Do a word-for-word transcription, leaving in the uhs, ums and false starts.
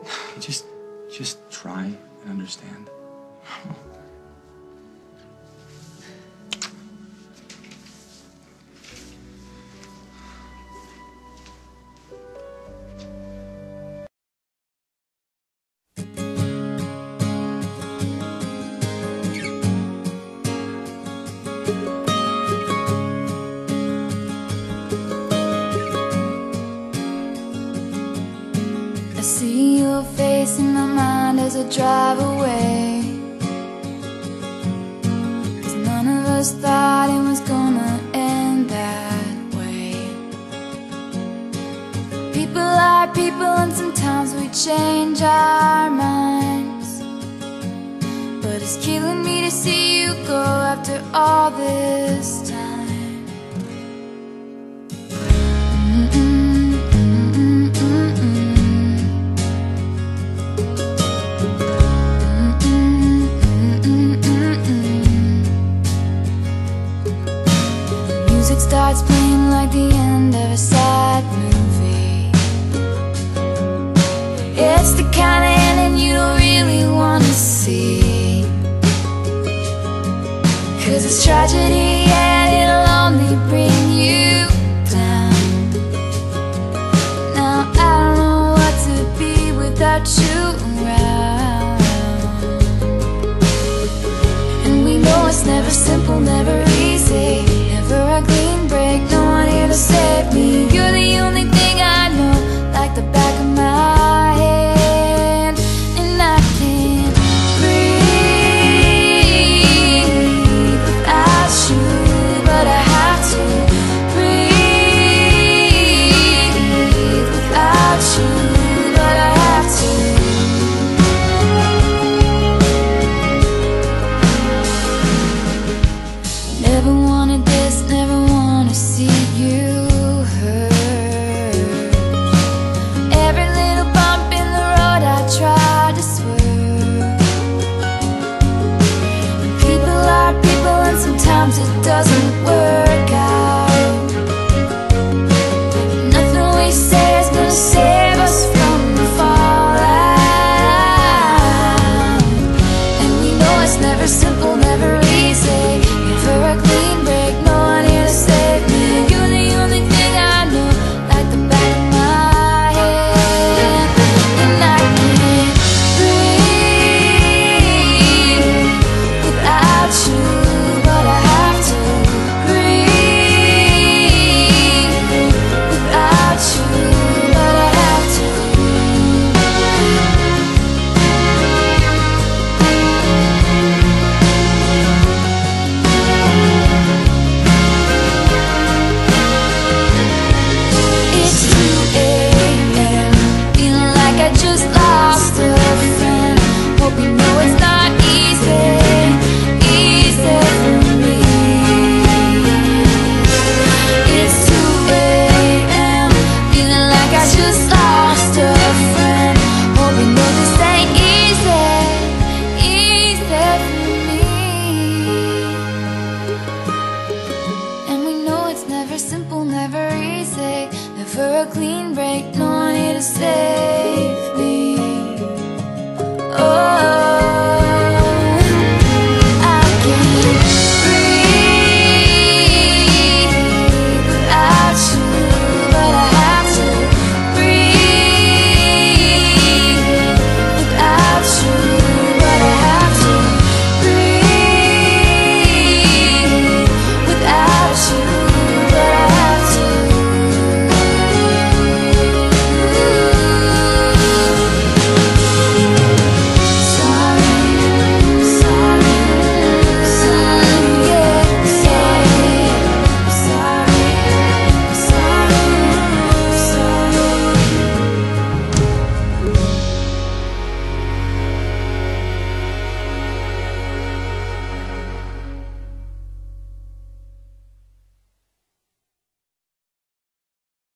Just, just try and understand. I see your face in my mind as I drive away, 'cause none of us thought it was gonna end that way. People are people and sometimes we change our minds, but it's killing me to see you go after all this time. Music starts playing like the end of a sad movie. It's the kind of ending you don't really want to see, 'cause it's tragedy and it'll only bring you down. Now I don't know what to be without you around, and we know it's never simple, never